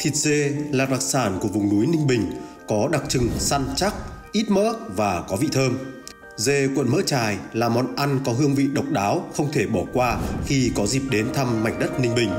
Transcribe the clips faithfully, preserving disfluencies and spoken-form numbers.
Thịt dê là đặc sản của vùng núi Ninh Bình, có đặc trưng săn chắc, ít mỡ và có vị thơm. Dê cuộn mỡ chài là món ăn có hương vị độc đáo không thể bỏ qua khi có dịp đến thăm mảnh đất Ninh Bình.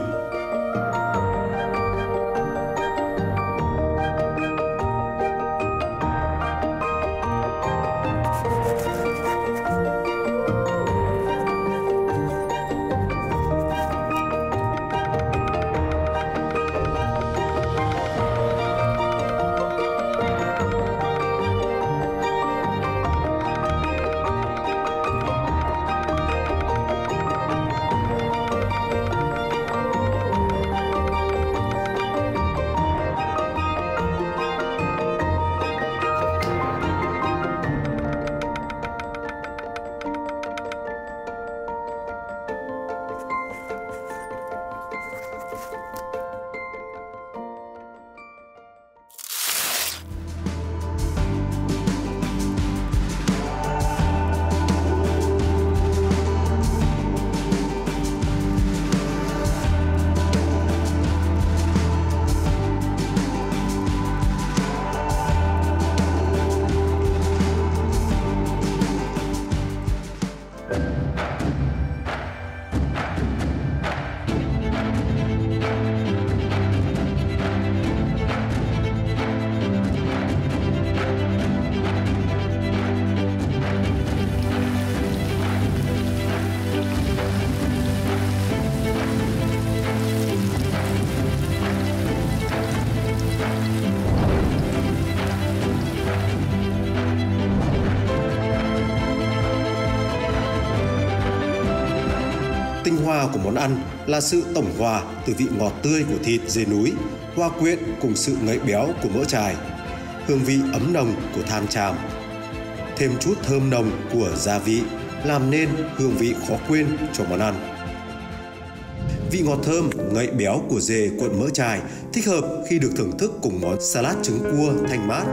Tinh hoa của món ăn là sự tổng hòa từ vị ngọt tươi của thịt dê núi, hòa quyện cùng sự ngậy béo của mỡ chài, hương vị ấm nồng của than chàm, thêm chút thơm nồng của gia vị làm nên hương vị khó quên cho món ăn. Vị ngọt thơm, ngậy béo của dê cuộn mỡ chài thích hợp khi được thưởng thức cùng món salad trứng cua thanh mát.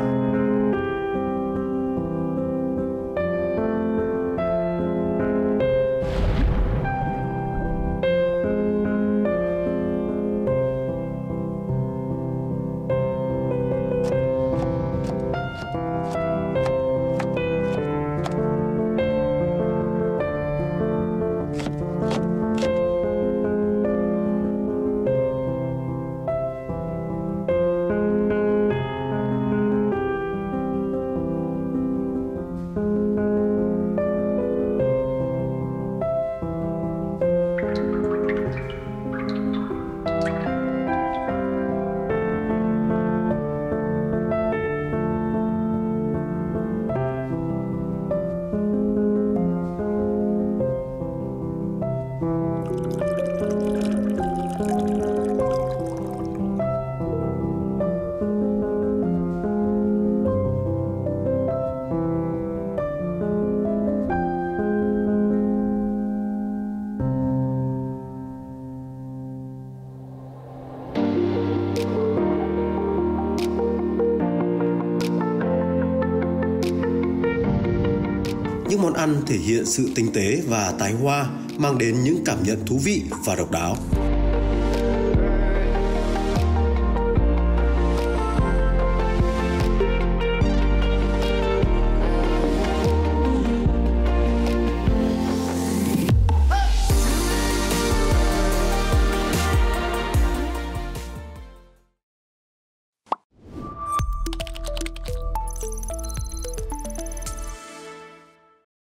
Những món ăn thể hiện sự tinh tế và tài hoa, mang đến những cảm nhận thú vị và độc đáo.